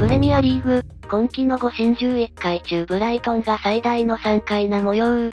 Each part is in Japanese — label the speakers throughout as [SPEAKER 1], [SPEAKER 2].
[SPEAKER 1] プレミアリーグ、今季の5進11回中ブライトンが最大の3回な模様。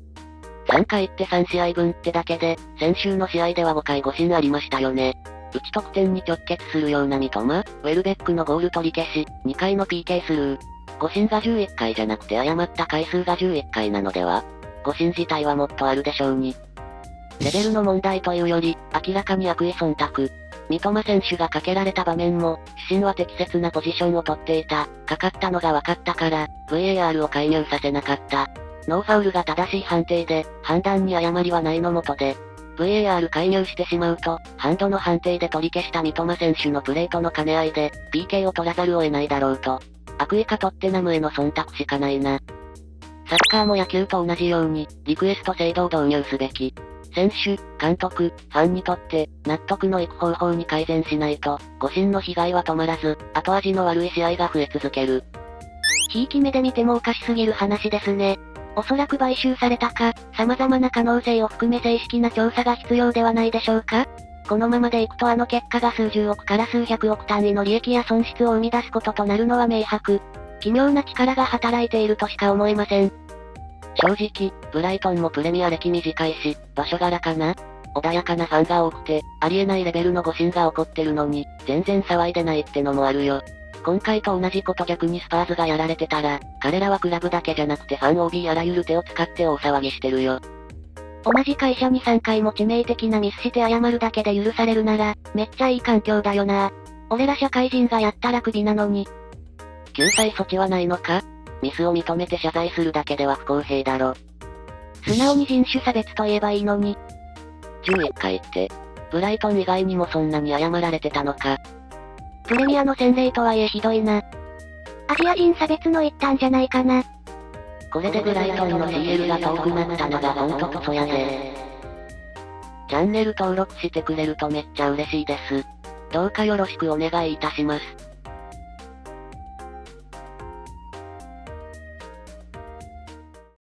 [SPEAKER 2] 3回って3試合分ってだけで、先週の試合では5回5進ありましたよね。うち得点に直結するような三笘、ウェルベックのゴール取り消し、2回の PK スルー。5進が11回じゃなくて誤った回数が11回なのでは？ 5 進自体はもっとあるでしょうに。レベルの問題というより、明らかに悪意忖度。三笘選手がかけられた場面も、主審は適切なポジションを取っていた。かかったのが分かったから、VAR を介入させなかった。ノーファウルが正しい判定で、判断に誤りはないのもとで、VAR 介入してしまうと、ハンドの判定で取り消した三笘選手のプレーとの兼ね合いで、PK を取らざるを得ないだろうと。悪意かトッテナムへの忖度しかないな。サッカーも野球と同じように、リクエスト制度を導入すべき。選手、監督、ファンにとって、納得のいく方法に改善しないと、誤審の被害は止まらず、後味の悪い試合が増え続ける。
[SPEAKER 1] ひいき目で見てもおかしすぎる話ですね。おそらく買収されたか、様々な可能性を含め正式な調査が必要ではないでしょうか？このままでいくとあの結果が数十億から数百億単位の利益や損失を生み出すこととなるのは明白。奇妙な力が働いているとしか思えません。
[SPEAKER 2] 正直、ブライトンもプレミア歴短いし、場所柄かな？穏やかなファンが多くて、ありえないレベルの誤審が起こってるのに、全然騒いでないってのもあるよ。今回と同じこと逆にスパーズがやられてたら、彼らはクラブだけじゃなくてファン OB あらゆる手を使って大騒ぎしてるよ。
[SPEAKER 1] 同じ会社に3回も致命的なミスして謝るだけで許されるなら、めっちゃいい環境だよな。俺ら社会人がやったらクビなのに。
[SPEAKER 2] 救済措置はないのか？ミスを認めて謝罪するだけでは不公平だろ。
[SPEAKER 1] 素直に人種差別と言えばいいのに。
[SPEAKER 2] 11回って、ブライトン以外にもそんなに謝られてたのか。
[SPEAKER 1] プレミアの洗礼とはいえひどいな。アジア人差別の一端じゃないかな。
[SPEAKER 2] これでブライトンの CL が遠くなったのがほんととそやで。チャンネル登録してくれるとめっちゃ嬉しいです。どうかよろしくお願いいたします。